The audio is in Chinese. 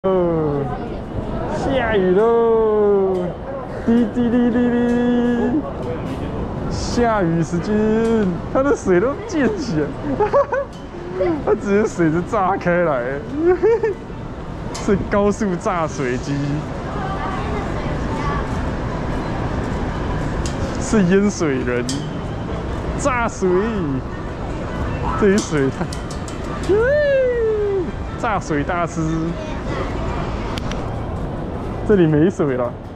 哦，下雨喽！滴滴滴滴滴，下雨时间，它的水都溅起来，它直接水就炸开来，是高速炸水机，是淹水人，炸水，这里水太，炸水大师。这里没水了。